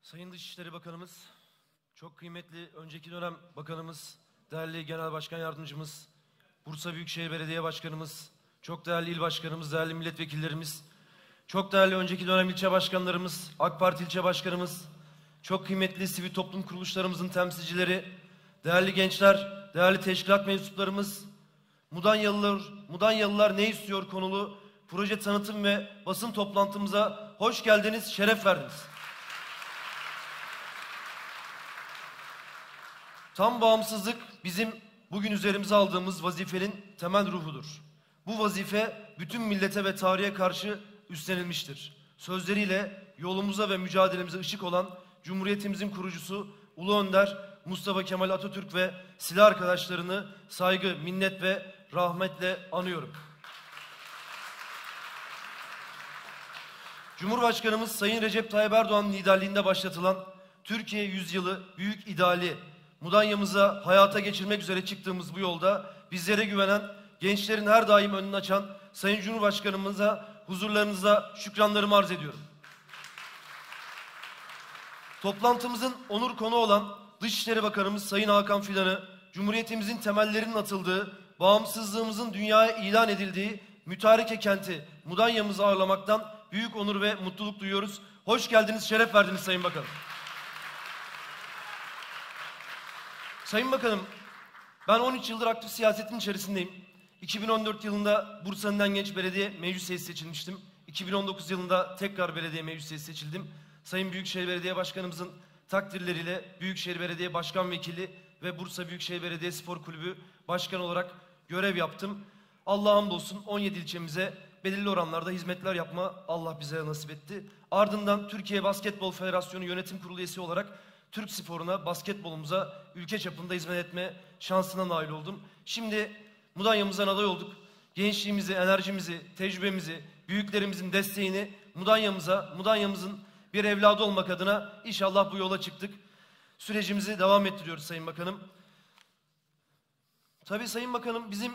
Sayın Dışişleri Bakanımız, çok kıymetli önceki dönem bakanımız, değerli Genel Başkan Yardımcımız, Bursa Büyükşehir Belediye Başkanımız, çok değerli il başkanımız, değerli milletvekillerimiz, çok değerli önceki dönem ilçe başkanlarımız, AK Parti ilçe başkanımız, çok kıymetli sivil toplum kuruluşlarımızın temsilcileri, değerli gençler, değerli teşkilat mensuplarımız, Mudanyalılar ne istiyor konulu proje tanıtım ve basın toplantımıza hoş geldiniz, şeref verdiniz. Tam bağımsızlık bizim bugün üzerimize aldığımız vazifenin temel ruhudur. Bu vazife bütün millete ve tarihe karşı üstlenilmiştir. Sözleriyle yolumuza ve mücadelemize ışık olan Cumhuriyetimizin kurucusu Ulu Önder Mustafa Kemal Atatürk ve silah arkadaşlarını saygı, minnet ve rahmetle anıyorum. Cumhurbaşkanımız Sayın Recep Tayyip Erdoğan liderliğinde başlatılan Türkiye Yüzyılı büyük ideali Mudanya'mıza hayata geçirmek üzere çıktığımız bu yolda bizlere güvenen, gençlerin her daim önünü açan Sayın Cumhurbaşkanımıza huzurlarınıza şükranlarımı arz ediyorum. Toplantımızın onur konu olan Dışişleri Bakanımız Sayın Hakan Fidan'ı, Cumhuriyetimizin temellerinin atıldığı, bağımsızlığımızın dünyaya ilan edildiği mütareke kenti Mudanya'mızı ağırlamaktan büyük onur ve mutluluk duyuyoruz. Hoş geldiniz, şeref verdiniz Sayın Bakanım. Sayın Bakanım, ben 13 yıldır aktif siyasetin içerisindeyim. 2014 yılında Bursa'nın en genç belediye meclis üyesi seçilmiştim. 2019 yılında tekrar belediye meclis üyesi seçildim. Sayın Büyükşehir Belediye Başkanımızın takdirleriyle Büyükşehir Belediye Başkan Vekili ve Bursa Büyükşehir Belediye Spor Kulübü Başkan olarak görev yaptım. Allah'a hamdolsun 17 ilçemize belirli oranlarda hizmetler yapma Allah bize nasip etti. Ardından Türkiye Basketbol Federasyonu Yönetim Kurulu üyesi olarak Türk sporuna, basketbolumuza ülke çapında hizmet etme şansına nail oldum. Şimdi Mudanya'mızdan aday olduk. Gençliğimizi, enerjimizi, tecrübemizi, büyüklerimizin desteğini Mudanya'mızın bir evladı olmak adına inşallah bu yola çıktık. Sürecimizi devam ettiriyoruz Sayın Bakanım. Tabii Sayın Bakanım, bizim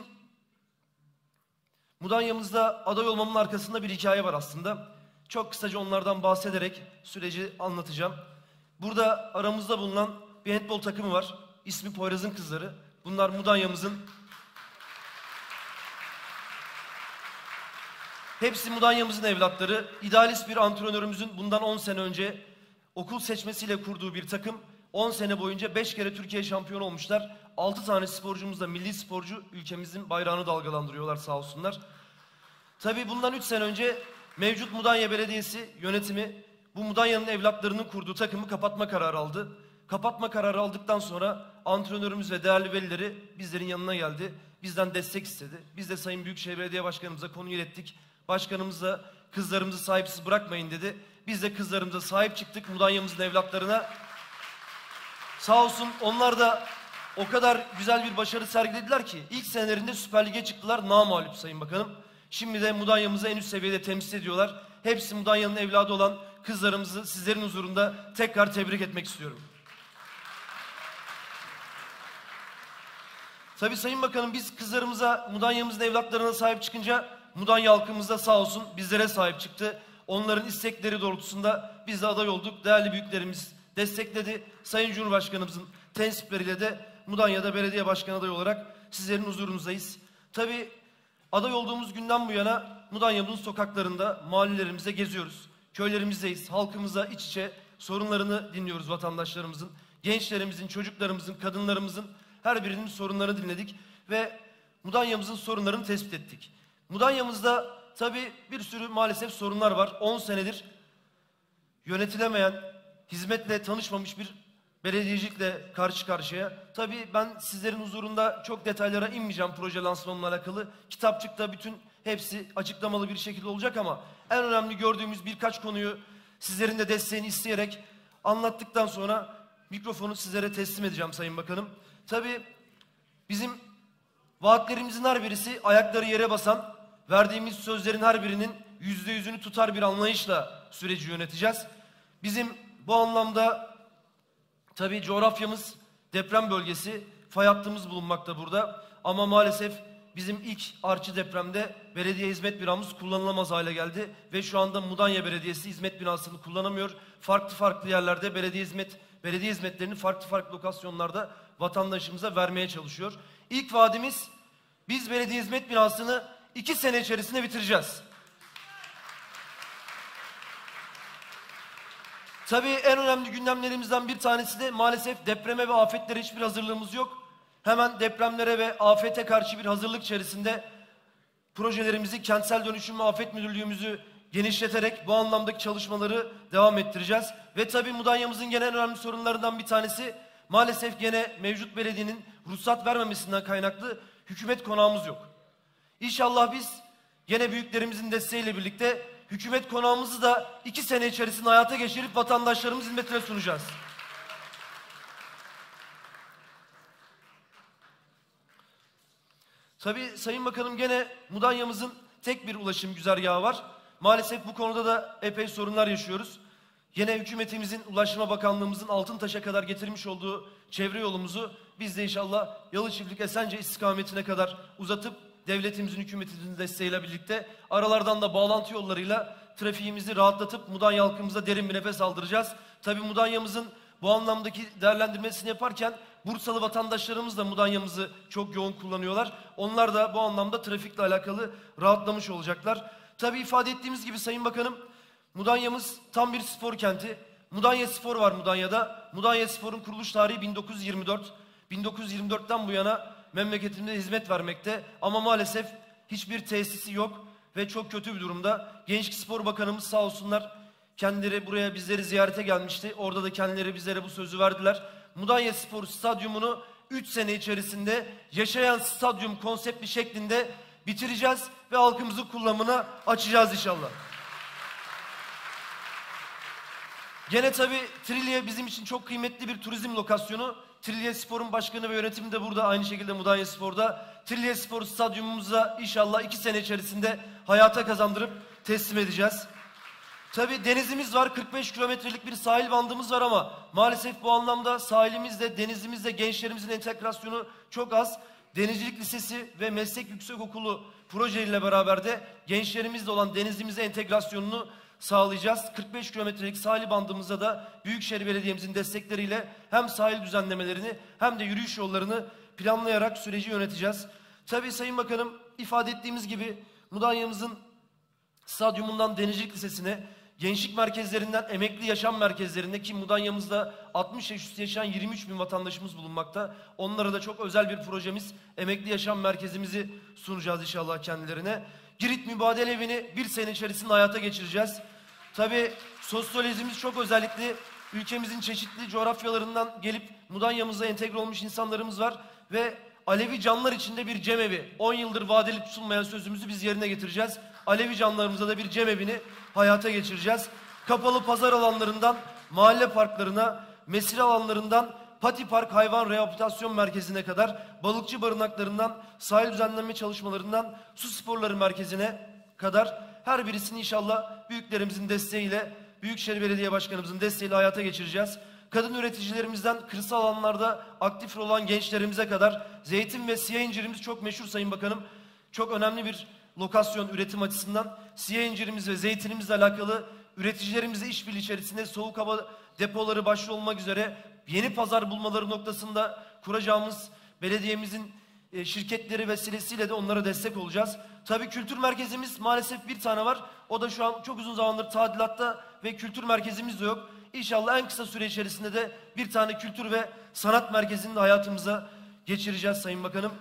Mudanya'mızda aday olmamın arkasında bir hikaye var aslında. Çok kısaca onlardan bahsederek süreci anlatacağım. Burada aramızda bulunan bir handbol takımı var. İsmi Poyraz'ın Kızları. Bunlar hepsi Mudanya'mızın evlatları. İdealist bir antrenörümüzün bundan 10 sene önce okul seçmesiyle kurduğu bir takım. 10 sene boyunca 5 kere Türkiye şampiyonu olmuşlar. 6 tane sporcumuz da milli sporcu, ülkemizin bayrağını dalgalandırıyorlar sağ olsunlar. Tabii bundan 3 sene önce mevcut Mudanya Belediyesi yönetimi bu Mudanya'nın evlatlarının kurduğu takımı kapatma kararı aldı. Kapatma kararı aldıktan sonra antrenörümüz ve değerli velileri bizlerin yanına geldi. Bizden destek istedi. Biz de Sayın Büyükşehir Belediye Başkanımıza konuyu ilettik. Başkanımız da kızlarımızı sahipsiz bırakmayın dedi. Biz de kızlarımıza sahip çıktık, Mudanya'mızın evlatlarına. Sağ olsun onlar da o kadar güzel bir başarı sergilediler ki ilk senelerinde Süper Lig'e çıktılar namağlup Sayın Bakanım. Şimdi de Mudanya'mızı en üst seviyede temsil ediyorlar. Hepsi Mudanya'nın evladı olan kızlarımızı sizlerin huzurunda tekrar tebrik etmek istiyorum. Tabii Sayın Bakanım, biz kızlarımıza, Mudanya'mızın evlatlarına sahip çıkınca Mudanya halkımız da sağ olsun bizlere sahip çıktı. Onların istekleri doğrultusunda biz de aday olduk. Değerli büyüklerimiz destekledi. Sayın Cumhurbaşkanımızın tensipleriyle de Mudanya'da belediye başkanı adayı olarak sizlerin huzurunuzdayız. Tabii aday olduğumuz günden bu yana Mudanya'mızın sokaklarında, mahallelerimize geziyoruz. Köylerimizdeyiz, halkımızla iç içe sorunlarını dinliyoruz vatandaşlarımızın. Gençlerimizin, çocuklarımızın, kadınlarımızın her birinin sorunlarını dinledik ve Mudanya'mızın sorunlarını tespit ettik. Mudanya'mızda tabii bir sürü maalesef sorunlar var. 10 senedir yönetilemeyen, hizmetle tanışmamış bir belediyecilikle karşı karşıya. Tabii ben sizlerin huzurunda çok detaylara inmeyeceğim proje lansmanımla alakalı. Kitapçıkta bütün hepsi açıklamalı bir şekilde olacak ama en önemli gördüğümüz birkaç konuyu sizlerin de desteğini isteyerek anlattıktan sonra mikrofonu sizlere teslim edeceğim Sayın Bakanım. Tabii bizim vaatlerimizin her birisi ayakları yere basan, verdiğimiz sözlerin her birinin %100'ünü tutar bir anlayışla süreci yöneteceğiz. Bizim bu anlamda tabii coğrafyamız deprem bölgesi, fay hattımız bulunmakta burada. Ama maalesef bizim ilk artçı depremde belediye hizmet binamız kullanılamaz hale geldi. Ve şu anda Mudanya Belediyesi hizmet binasını kullanamıyor. Farklı yerlerde belediye hizmetlerini farklı lokasyonlarda vatandaşımıza vermeye çalışıyor. İlk vaadimiz, biz belediye hizmet binasını 2 sene içerisinde bitireceğiz. Tabii en önemli gündemlerimizden bir tanesi de maalesef depreme ve afetlere hiçbir hazırlığımız yok. Hemen depremlere ve afete karşı bir hazırlık içerisinde projelerimizi, kentsel dönüşüm ve afet müdürlüğümüzü genişleterek bu anlamdaki çalışmaları devam ettireceğiz. Ve tabii Mudanya'mızın gene en önemli sorunlarından bir tanesi, maalesef gene mevcut belediyenin ruhsat vermemesinden kaynaklı hükümet konağımız yok. İnşallah biz gene büyüklerimizin desteğiyle birlikte hükümet konağımızı da 2 sene içerisinde hayata geçirip vatandaşlarımız hizmetine sunacağız. Tabii Sayın Bakanım, gene Mudanya'mızın tek bir ulaşım güzergahı var. Maalesef bu konuda da epey sorunlar yaşıyoruz. Yine hükümetimizin, Ulaştırma Bakanlığımızın Altıntaş'a kadar getirmiş olduğu çevre yolumuzu biz de inşallah Yalıçiftlik Esence istikametine kadar uzatıp devletimizin, hükümetimizin desteğiyle birlikte aralardan da bağlantı yollarıyla trafiğimizi rahatlatıp Mudanya halkımıza derin bir nefes aldıracağız. Tabii Mudanya'mızın bu anlamdaki değerlendirmesini yaparken Bursalı vatandaşlarımız da Mudanya'mızı çok yoğun kullanıyorlar. Onlar da bu anlamda trafikle alakalı rahatlamış olacaklar. Tabii ifade ettiğimiz gibi Sayın Bakanım, Mudanya'mız tam bir spor kenti. Mudanya Spor var Mudanya'da. Mudanya Spor'un kuruluş tarihi 1924. 1924'ten bu yana memleketimde hizmet vermekte. Ama maalesef hiçbir tesisi yok ve çok kötü bir durumda. Gençlik Spor Bakanımız sağ olsunlar, kendileri buraya bizleri ziyarete gelmişti. Orada da kendileri bizlere bu sözü verdiler. Mudanya Spor Stadyumunu 3 sene içerisinde yaşayan stadyum konseptli şeklinde bitireceğiz ve halkımızın kullanımına açacağız inşallah. Gene tabii Trilye bizim için çok kıymetli bir turizm lokasyonu. Trilye Spor'un başkanı ve yönetimi de burada, aynı şekilde Mudanya Spor'da. Trilye Spor Stadyumumuza inşallah 2 sene içerisinde hayata kazandırıp teslim edeceğiz. Tabii denizimiz var, 45 kilometrelik bir sahil bandımız var ama maalesef bu anlamda sahilimizle, denizimizle gençlerimizin entegrasyonu çok az. Denizcilik Lisesi ve Meslek Yüksekokulu projeleriyle beraber de gençlerimizle olan denizimize entegrasyonunu sağlayacağız. 45 kilometrelik sahil bandımızda da Büyükşehir Belediye'mizin destekleriyle hem sahil düzenlemelerini hem de yürüyüş yollarını planlayarak süreci yöneteceğiz. Tabii Sayın Bakanım, ifade ettiğimiz gibi Mudanya'mızın stadyumundan Denizcilik Lisesi'ne, gençlik merkezlerinden emekli yaşam merkezlerine, ki Mudanya'mızda 60 yaş üstü yaşayan 23 bin vatandaşımız bulunmakta. Onlara da çok özel bir projemiz, emekli yaşam merkezimizi sunacağız inşallah kendilerine. Girit Mübadele Evi'ni 1 sene içerisinde hayata geçireceğiz. Tabii sosyolojimiz çok özellikli. Ülkemizin çeşitli coğrafyalarından gelip Mudanya'mıza entegre olmuş insanlarımız var ve Alevi canlar içinde bir cemevi. 10 yıldır vadeli tutulmayan sözümüzü biz yerine getireceğiz. Alevi canlarımıza da bir cemevini hayata geçireceğiz. Kapalı pazar alanlarından mahalle parklarına, mesire alanlarından Pati Park Hayvan Rehabilitasyon Merkezi'ne kadar, balıkçı barınaklarından sahil düzenleme çalışmalarından su sporları merkezine kadar her birisini inşallah büyüklerimizin desteğiyle, Büyükşehir Belediye Başkanımızın desteğiyle hayata geçireceğiz. Kadın üreticilerimizden kırsal alanlarda aktif olan gençlerimize kadar zeytin ve siyah incirimiz çok meşhur Sayın Bakanım. Çok önemli bir lokasyon üretim açısından. Siyah incirimiz ve zeytinimizle alakalı üreticilerimizle işbirliği içerisinde soğuk hava depoları başta olmak üzere yeni pazar bulmaları noktasında kuracağımız belediyemizin şirketleri vesilesiyle de onlara destek olacağız. Tabii kültür merkezimiz maalesef bir tane var. O da şu an çok uzun zamandır tadilatta ve kültür merkezimiz de yok. İnşallah en kısa süre içerisinde de bir tane kültür ve sanat merkezini de hayatımıza geçireceğiz Sayın Bakanım.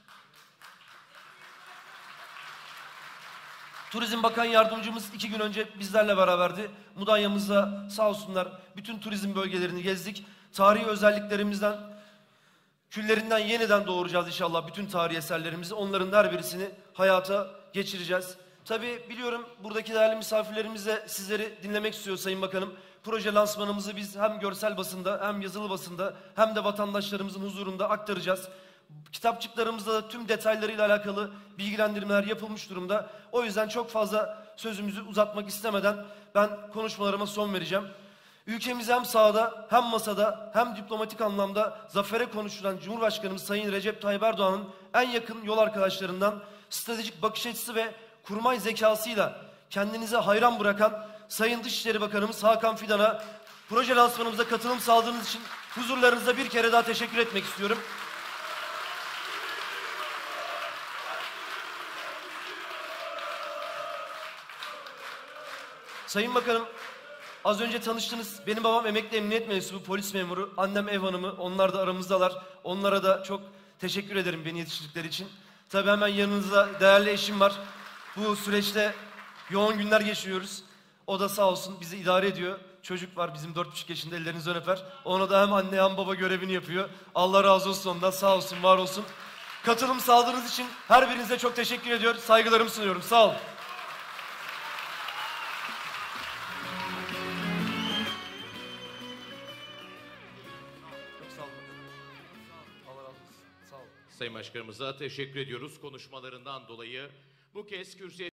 Turizm Bakan Yardımcımız 2 gün önce bizlerle beraberdi. Mudanya'mızda sağ olsunlar bütün turizm bölgelerini gezdik. Tarihi özelliklerimizden, küllerinden yeniden doğuracağız inşallah bütün tarihi eserlerimizi. Onların her birisini hayata geçireceğiz. Tabii biliyorum buradaki değerli misafirlerimiz de sizleri dinlemek istiyor Sayın Bakanım. Proje lansmanımızı biz hem görsel basında hem yazılı basında hem de vatandaşlarımızın huzurunda aktaracağız. Kitapçıklarımızda da tüm detaylarıyla alakalı bilgilendirmeler yapılmış durumda. O yüzden çok fazla sözümüzü uzatmak istemeden ben konuşmalarıma son vereceğim. Ülkemizi hem sahada hem masada hem diplomatik anlamda zafere konuşturan Cumhurbaşkanımız Sayın Recep Tayyip Erdoğan'ın en yakın yol arkadaşlarından, stratejik bakış açısı ve kurmay zekasıyla kendinize hayran bırakan Sayın Dışişleri Bakanımız Hakan Fidan'a proje lansmanımıza katılım sağladığınız için huzurlarınızda bir kere daha teşekkür etmek istiyorum. Sayın Bakanım, az önce tanıştınız. Benim babam emekli emniyet mensubu, polis memuru. Annem ev hanımı. Onlar da aramızdalar. Onlara da çok teşekkür ederim beni yetiştirdikleri için. Tabii hemen yanınızda değerli eşim var. Bu süreçte yoğun günler geçiriyoruz. O da sağ olsun bizi idare ediyor. Çocuk var bizim 4,5 yaşında, ellerinizden öper. Ona da hem anne hem baba görevini yapıyor. Allah razı olsun ondan, sağ olsun, var olsun. Katılım sağladığınız için her birinize çok teşekkür ediyor. Saygılarımı sunuyorum. Sağ olun. Sayın Başkanımıza teşekkür ediyoruz konuşmalarından dolayı. Bu kez kürsüye